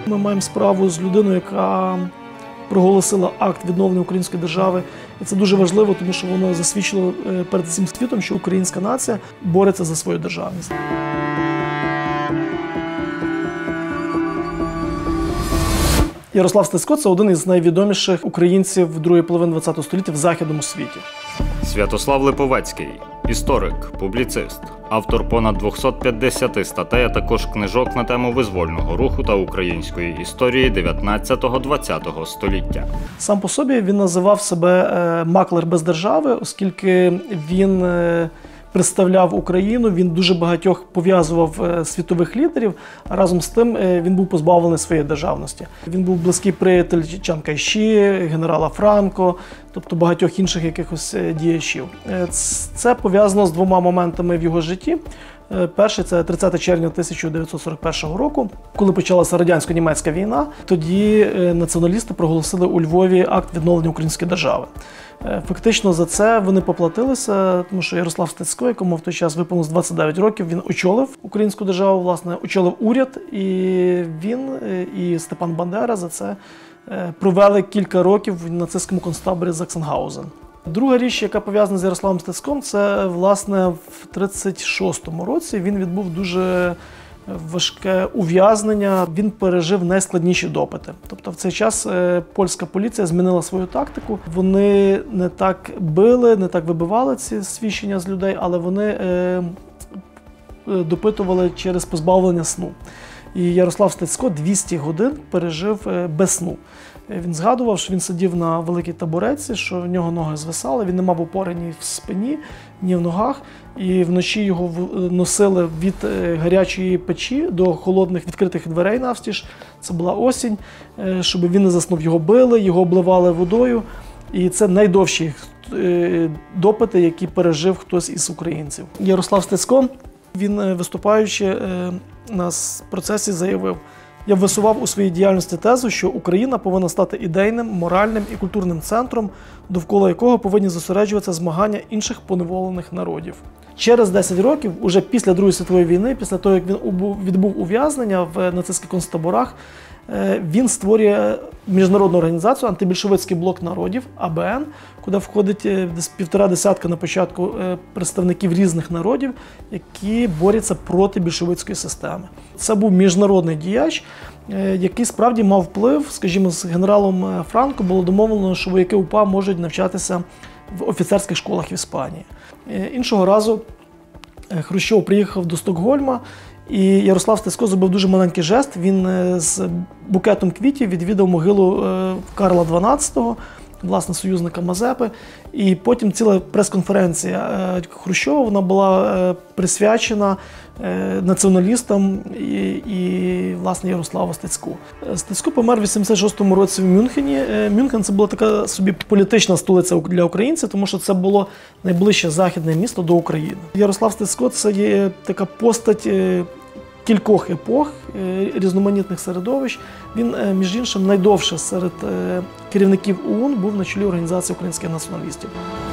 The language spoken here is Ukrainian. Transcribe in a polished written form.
Ми маємо справу з людиною, яка проголосила акт відновлення української держави. І це дуже важливо, тому що воно засвідчило перед всім світом, що українська нація бореться за свою державність. Ярослав Стецько – це один із найвідоміших українців другої половини ХХ століття в західному світі. Святослав Липовецький – історик, публіцист, автор понад 250 статей, а також книжок на тему визвольного руху та української історії 19-20 століття. Сам по собі він називав себе маклер без держави, оскільки він представляв Україну, він дуже багатьох пов'язував світових лідерів, а разом з тим він був позбавлений своєї державності. Він був близький приятель Чан Кайші, генерала Франко, тобто багатьох інших якихось діячів. Це пов'язано з двома моментами в його житті. Перший – це 30 червня 1941 року, коли почалася радянсько-німецька війна. Тоді націоналісти проголосили у Львові акт відновлення української держави. Фактично за це вони поплатилися, тому що Ярослав Стецько, якому в той час виповнилось 29 років, він очолив українську державу, власне, очолив уряд, і він і Степан Бандера за це провели кілька років в нацистському концтаборі Заксенгаузен. Друга річ, яка пов'язана з Ярославом Стецьком, це, власне, в 1936 році він відбув дуже важке ув'язнення, він пережив найскладніші допити. Тобто в цей час польська поліція змінила свою тактику. Вони не так били, не так вибивали ці свідчення з людей, але вони допитували через позбавлення сну. І Ярослав Стецько 200 годин пережив без сну. Він згадував, що він сидів на великій табуретці, що в нього ноги звисали, він не мав опори ні в спині, ні в ногах. І вночі його носили від гарячої печі до холодних відкритих дверей навстіж. Це була осінь, щоб він не заснув. Його били, його обливали водою. І це найдовші допити, які пережив хтось із українців. Ярослав Стецько, він, виступаючи на процесі, заявив: «Я висував у своїй діяльності тезу, що Україна повинна стати ідейним, моральним і культурним центром, довкола якого повинні зосереджуватися змагання інших поневолених народів». Через 10 років, уже після Другої світової війни, після того, як він відбув ув'язнення в нацистських концтаборах, він створює міжнародну організацію «Антибільшовицький блок народів» АБН, куди входить десь 1,5 десятка на початку представників різних народів, які борються проти більшовицької системи. Це був міжнародний діяч, який справді мав вплив. Скажімо, з генералом Франко було домовлено, що вояки УПА можуть навчатися в офіцерських школах в Іспанії. Іншого разу Хрущов приїхав до Стокгольма, і Ярослав Стецько зробив дуже маленький жест. Він з букетом квітів відвідав могилу Карла XII, власне, союзника Мазепи. І потім ціла прес-конференція Хрущова, вона була присвячена націоналістам і власне, Ярославу Стецьку. Стецько помер в 86-му році в Мюнхені. Мюнхен – це була така собі політична столиця для українців, тому що це було найближче західне місто до України. Ярослав Стецько – це є така постать кількох епох, різноманітних середовищ. Він, між іншим, найдовше серед керівників ОУН був на чолі Організації українських націоналістів.